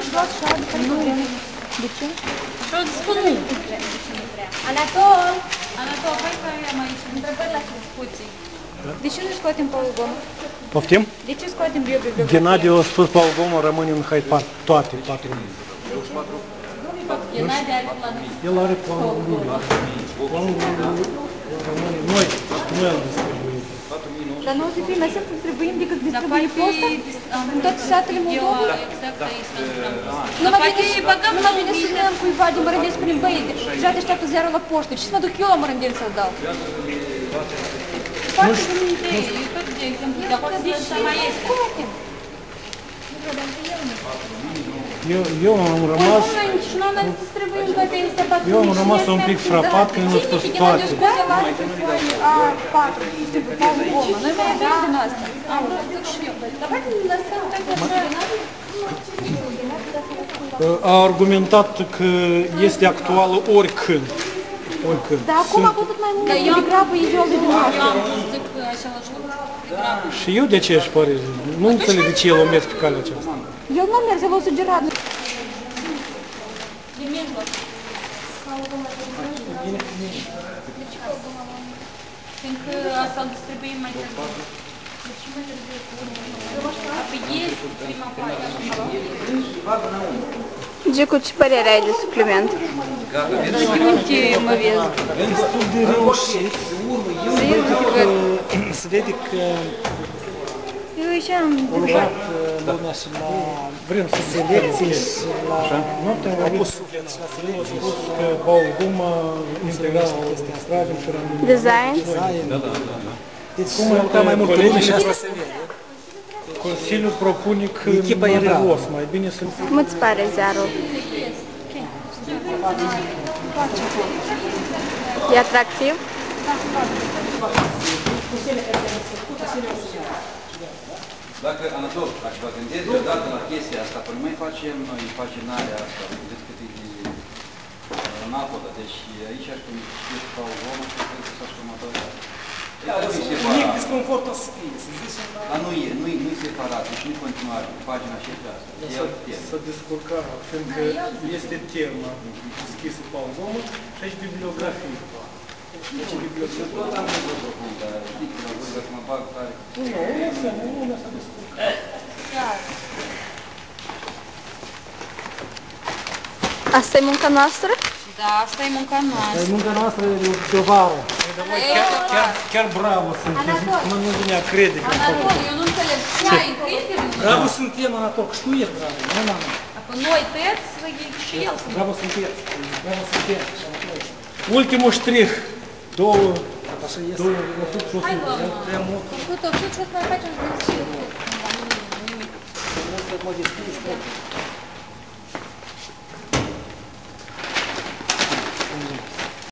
De ce? Și o spun nu. Anatol! Anatol, hai că am aici întrebări la discuții. De ce nu scoatem Paul? Poftim? De ce scoatem bibliografie? Ghenadiu a spus Paul Gomă rămâne în hai toate patru. Ghenadiu are planul. El are planul lui. Planul lui rămâne noi îl distribuim. Dar nu o să fie mai simplu distribuim decât distribuim postul în toate satele Moldova? Exact aici. Nu mă vine să băgăm la mine să spunem cuiva din Mărândeni, spunem, băi, deja te așteaptă ziarul la poștă, ce să mă duc eu la Mărândeni să-l dau? Foarte bună idee. Eu tot, de exemplu, de acolo să mai este. Eu am rămas... Eu am rămas un pic frapat când nu spus toate. Noi mai avem din asta. Am vrut să zic și eu. Давайте lăsăm A argumentat că este actuală oricând. Dar acum a putut mai mult degrabă ideal de dumneavoastră. Eu am vrut să zic același lucru. Degrabă. Și eu de ce își pare? Nu înțeleg de ce el o mers pe calea aceasta. El nu merge, el o sugerat. Din mijloc. Fiindcă asta îl distribuim mai târziu. Apoi este prima pagină. Gicu, ce părere ai de supliment? Ce mă vezi? Destul de reușit. Se vede că Eu și am lucrat lumea și la vrem să selecție și la noaptea am pus suflet și la selecție. A spus că Paul Gomă integral design. Deci cum ai lucrat mai mult pe lume și asta se vede. Consiliul propune că numeros, mai bine să... Cum îți pare ziarul? E atractiv? Dacă, Anatol, dacă vă gândiți deodată la chestia asta, până mai facem noi paginarea asta, vedeți cât e de napodă, deci aici aș când știți ca o zonă și cred că s-aș următoarea. Mic disconfort o să fie, să zicem, dar nu-i separat, deci nu-i continuare, pagina și asta. Să descurca, fiindcă este tema deschisă Paul Gomă și aici bibliografie. Deci bibliografie tot am văzut profund, dar știi că la voi dacă mă bag tare. Nu să descurca. Asta e munca noastră? Da, asta e munca noastră. Munca noastră de vară. Chiar bravo sunteți, nu vine a crede. Anatol, eu nu înțeleg. Ce ai încredere? Bravo suntem, Anatol, că știu el bravo. Noi tăți și el. Bravo sunteți. Ultimul ștrih. Două. Hai, doamnă. Тут, тут что-то мы хотим сделать. Nimic.